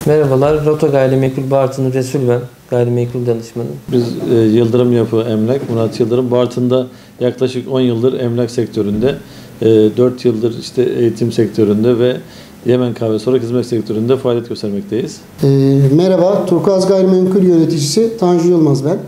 Merhabalar, Rota Gayrimenkul Bartın Resul ben, gayrimenkul danışmanı. Biz Yıldırım Yapı Emlak, Murat Yıldırım. Bartın'da yaklaşık 10 yıldır emlak sektöründe, 4 yıldır işte eğitim sektöründe ve Yemen Kahve sonra hizmet sektöründe faaliyet göstermekteyiz. Merhaba, Turkuaz Gayrimenkul Yöneticisi Tanju Yılmaz ben.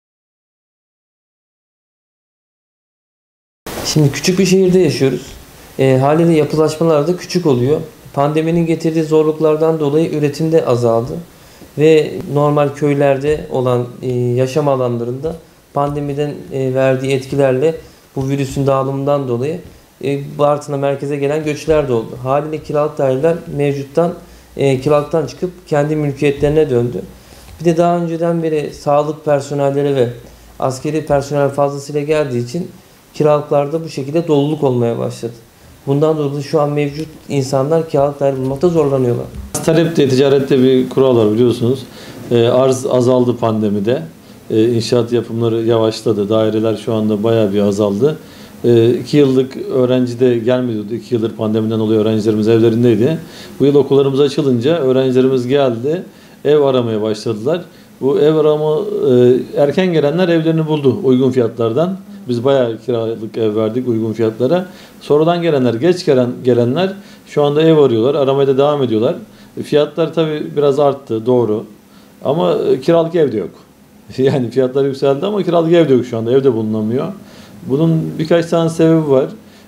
Şimdi küçük bir şehirde yaşıyoruz. Haliyle yapılaşmalar da küçük oluyor. Pandeminin getirdiği zorluklardan dolayı üretim de azaldı. Ve normal köylerde olan yaşam alanlarında pandemiden verdiği etkilerle bu virüsün dağılımından dolayı Bartın'a merkeze gelen göçler de oldu. Haliyle kiralık daireler mevcuttan kiralıktan çıkıp kendi mülkiyetlerine döndü. Bir de daha önceden beri sağlık personelleri ve askeri personel fazlasıyla geldiği için kiralıklarda bu şekilde doluluk olmaya başladı. Bundan dolayı şu an mevcut insanlar kiralık daire bulmakta zorlanıyorlar. Talep de ticarette bir kural var biliyorsunuz. Arz azaldı pandemide. İnşaat yapımları yavaşladı. Daireler şu anda bayağı bir azaldı. 2 yıllık öğrenci de gelmiyordu. 2 yıldır pandemiden dolayı öğrencilerimiz evlerindeydi. Bu yıl okullarımız açılınca öğrencilerimiz geldi. Ev aramaya başladılar. Bu ev arama erken gelenler evlerini buldu uygun fiyatlardan. Biz bayağı kiralık ev verdik uygun fiyatlara. Sonradan gelenler, geç gelenler şu anda ev arıyorlar. Aramaya da devam ediyorlar. Fiyatlar tabii biraz arttı, doğru. Ama kiralık ev de yok. Yani fiyatlar yükseldi ama kiralık ev de yok şu anda. Evde bulunamıyor. Bunun birkaç tane sebebi var.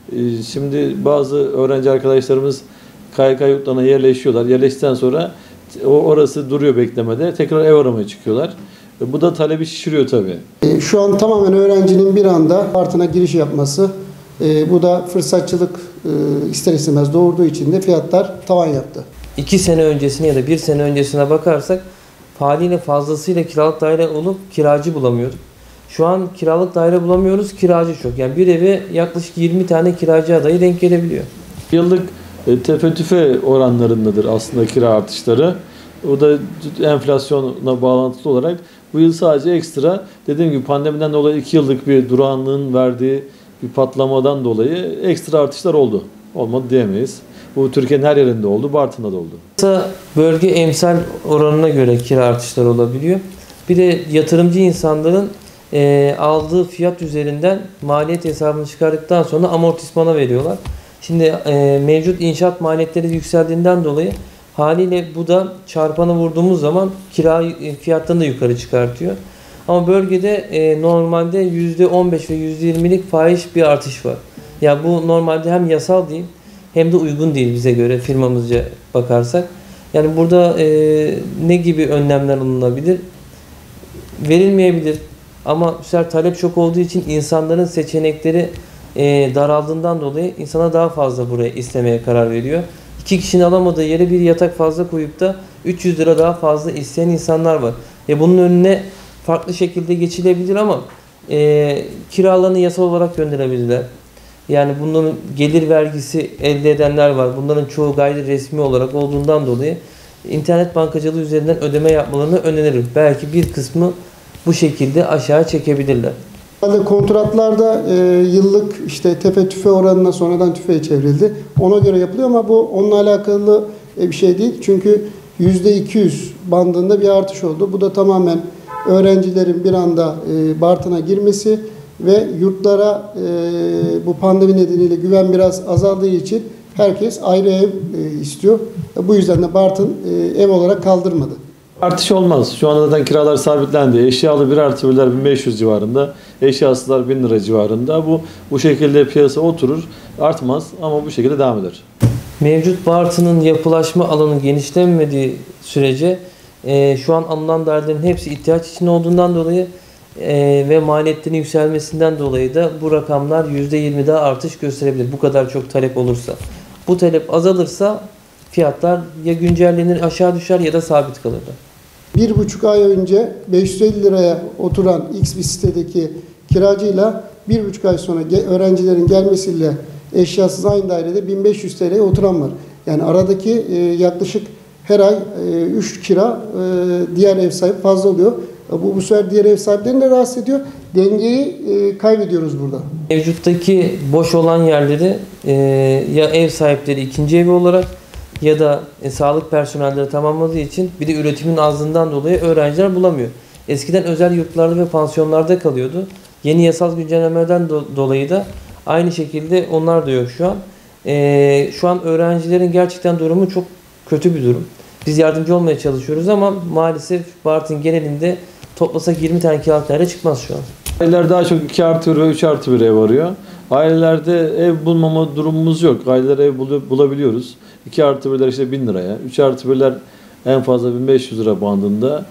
Şimdi bazı öğrenci arkadaşlarımız KYK yurtlarına yerleşiyorlar. Yerleştikten sonra orası duruyor beklemede. Tekrar ev aramaya çıkıyorlar. Bu da talebi şişiriyor tabii. Şu an tamamen öğrencinin bir anda Bartın'a giriş yapması, bu da fırsatçılık ister istemez doğurduğu için de fiyatlar tavan yaptı. 2 sene öncesine ya da 1 sene öncesine bakarsak haliyle fazlasıyla kiralık daire olup kiracı bulamıyorduk. Şu an kiralık daire bulamıyoruz, kiracı çok. Yani bir eve yaklaşık 20 tane kiracı adayı denk gelebiliyor. Yıllık tefe tüfe oranlarındadır aslında kira artışları. O da enflasyona bağlantılı olarak bu yıl sadece ekstra, dediğim gibi pandemiden dolayı 2 yıllık bir durağanlığın verdiği bir patlamadan dolayı ekstra artışlar oldu. Olmadı diyemeyiz. Bu Türkiye'nin her yerinde oldu, Bartın'da da oldu. Bölge emsal oranına göre kira artışları olabiliyor. Bir de yatırımcı insanların aldığı fiyat üzerinden maliyet hesabını çıkardıktan sonra amortismana veriyorlar. Şimdi mevcut inşaat maliyetleri yükseldiğinden dolayı haliyle bu da çarpanı vurduğumuz zaman kira fiyatlarını da yukarı çıkartıyor. Ama bölgede normalde %15 ve %20'lik fahiş bir artış var. Ya bu normalde hem yasal değil hem de uygun değil bize göre, firmamızca bakarsak. Yani burada ne gibi önlemler alınabilir? Verilmeyebilir. Ama bu sefer talep çok olduğu için insanların seçenekleri daraldığından dolayı insana daha fazla buraya istemeye karar veriyor. 2 kişinin alamadığı yere bir yatak fazla koyup da 300 lira daha fazla isteyen insanlar var. Bunun önüne farklı şekilde geçilebilir ama kiralarını yasal olarak gönderebilirler. Yani bunların gelir vergisi elde edenler var. Bunların çoğu gayri resmi olarak olduğundan dolayı internet bankacılığı üzerinden ödeme yapmalarını öneririm. Belki bir kısmı bu şekilde aşağı çekebilirler. Kontratlarda yıllık işte tefe tüfe oranına sonradan tüfeğe çevrildi. Ona göre yapılıyor ama bu onunla alakalı bir şey değil. Çünkü %200 bandında bir artış oldu. Bu da tamamen öğrencilerin bir anda Bartın'a girmesi ve yurtlara bu pandemi nedeniyle güven biraz azaldığı için herkes ayrı ev istiyor. Bu yüzden de Bartın ev olarak kaldırmadı. Artış olmaz. Şu anda zaten kiralar sabitlendi. Eşyalı 1+1'ler 1500 civarında, eşyasızlar 1000 lira civarında. Bu şekilde piyasa oturur, artmaz ama bu şekilde devam eder. Mevcut Bartın'ın yapılaşma alanı genişlemediği sürece şu an alınan dairelerin hepsi ihtiyaç için olduğundan dolayı ve maliyetlerin yükselmesinden dolayı da bu rakamlar %20 daha artış gösterebilir. Bu kadar çok talep olursa. Bu talep azalırsa fiyatlar ya güncellenir, aşağı düşer ya da sabit kalır. 1,5 ay önce 550 liraya oturan X bir sitedeki kiracıyla 1,5 ay sonra öğrencilerin gelmesiyle eşyasız aynı dairede 1500 TL'ye oturan var. Yani aradaki yaklaşık her ay 3 kira diğer ev sahibi fazla oluyor. Bu sefer diğer ev sahiplerini de rahatsız ediyor. Dengeyi kaybediyoruz burada. Mevcuttaki boş olan yerleri ya ev sahipleri ikinci evi olarak ya da sağlık personelleri tamamladığı için bir de üretimin azlığından dolayı öğrenciler bulamıyor. Eskiden özel yurtlarda ve pansiyonlarda kalıyordu. Yeni yasal güncellemelerden dolayı da aynı şekilde onlar da yok şu an. Şu an öğrencilerin gerçekten durumu çok kötü bir durum. Biz yardımcı olmaya çalışıyoruz ama maalesef Bartın genelinde toplasak 20 tane kiralık daire çıkmaz şu an. Aileler daha çok 2+1 ve 3+1 ev arıyor. Ailelerde ev bulmama durumumuz yok. Aileler ev bulabiliyoruz. 2+1'ler işte 1000 liraya, 3+1'ler en fazla 1500 lira bandında.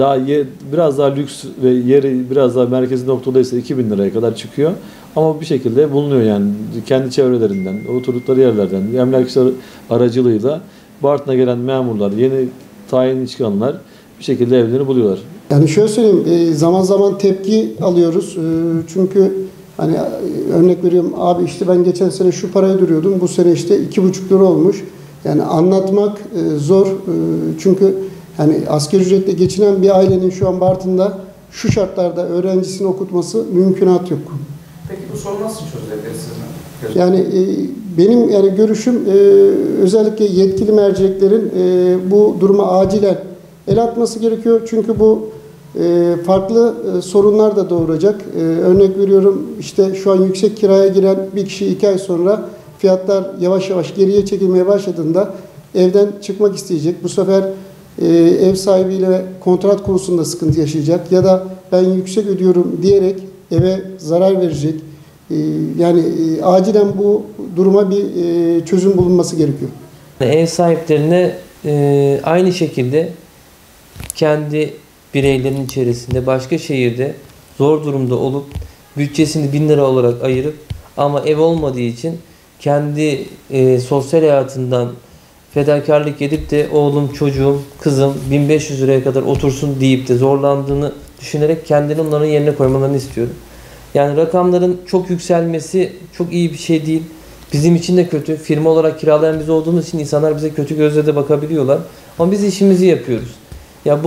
Biraz daha lüks ve yeri biraz daha merkezi noktadaysa 2000 liraya kadar çıkıyor. Ama bir şekilde bulunuyor yani kendi çevrelerinden, oturdukları yerlerden, emlakçılar aracılığıyla Bartın'a gelen memurlar, yeni tayin çıkanlar bir şekilde evlerini buluyorlar. Yani şöyle söyleyeyim, zaman zaman tepki alıyoruz. Çünkü hani örnek veriyorum, abi işte ben geçen sene şu parayı duruyordum, bu sene işte 2,5 lira olmuş. Yani anlatmak zor. Çünkü hani asgari ücretle geçinen bir ailenin şu an Bartın'da şu şartlarda öğrencisini okutması mümkünat yok. Peki bu sorun nasıl çözülebilir sizin? Yani benim yani görüşüm özellikle yetkili merceklerin bu duruma acilen el atması gerekiyor. Çünkü bu farklı sorunlar da doğuracak. Örnek veriyorum, işte şu an yüksek kiraya giren bir kişi 2 ay sonra fiyatlar yavaş yavaş geriye çekilmeye başladığında evden çıkmak isteyecek. Bu sefer ev sahibiyle kontrat konusunda sıkıntı yaşayacak ya da ben yüksek ödüyorum diyerek eve zarar verecek. Yani acilen bu duruma bir çözüm bulunması gerekiyor. Ev sahiplerine aynı şekilde kendi bireylerin içerisinde başka şehirde zor durumda olup bütçesini 1000 lira olarak ayırıp ama ev olmadığı için kendi sosyal hayatından fedakarlık edip de oğlum, çocuğum, kızım 1500 liraya kadar otursun deyip de zorlandığını düşünerek kendini onların yerine koymalarını istiyorum. Yani rakamların çok yükselmesi çok iyi bir şey değil. Bizim için de kötü. Firma olarak kiralayan biz olduğumuz için insanlar bize kötü gözle de bakabiliyorlar. Ama biz işimizi yapıyoruz. Ya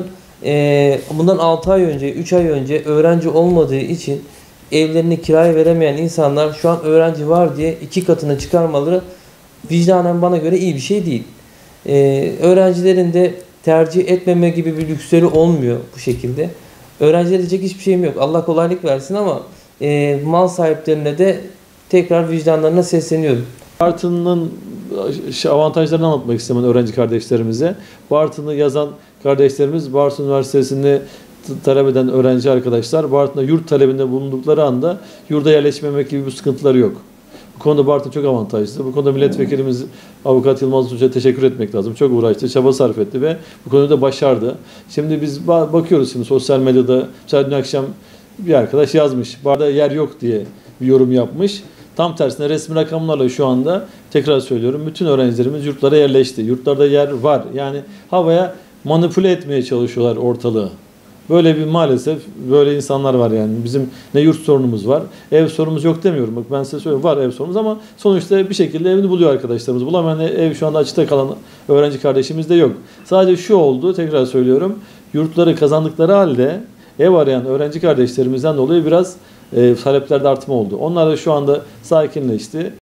bundan 6 ay önce, 3 ay önce öğrenci olmadığı için evlerini kiraya veremeyen insanlar şu an öğrenci var diye 2 katını çıkarmaları vicdanen bana göre iyi bir şey değil. Öğrencilerin de tercih etmeme gibi bir lüksleri olmuyor bu şekilde. Öğrencilere diyecek hiçbir şeyim yok. Allah kolaylık versin ama mal sahiplerine de tekrar vicdanlarına sesleniyorum. Bartın'ın avantajlarını anlatmak istedim öğrenci kardeşlerimize. Bartın'ı yazan kardeşlerimiz, Bartın Üniversitesi'ni talep eden öğrenci arkadaşlar Bartın'da yurt talebinde bulundukları anda yurda yerleşmemek gibi bir sıkıntıları yok. Bu konuda Bartın çok avantajlı. Bu konuda milletvekilimiz Avukat Yılmaz Tunç'a teşekkür etmek lazım. Çok uğraştı, çaba sarf etti ve bu konuda başardı. Şimdi biz bakıyoruz şimdi sosyal medyada. Mesela dün akşam bir arkadaş yazmış. Barda yer yok diye bir yorum yapmış. Tam tersine resmi rakamlarla şu anda tekrar söylüyorum. Bütün öğrencilerimiz yurtlara yerleşti. Yurtlarda yer var. Yani havaya manipüle etmeye çalışıyorlar ortalığı. Böyle bir maalesef böyle insanlar var yani. Bizim ne yurt sorunumuz var, ev sorunumuz yok demiyorum. Bak ben size söylüyorum, var ev sorunumuz ama sonuçta bir şekilde evini buluyor arkadaşlarımız. Bulamayan ev şu anda açıkta kalan öğrenci kardeşimiz de yok. Sadece şu oldu, tekrar söylüyorum. Yurtları kazandıkları halde ev arayan öğrenci kardeşlerimizden dolayı biraz taleplerde artma oldu. Onlar da şu anda sakinleşti.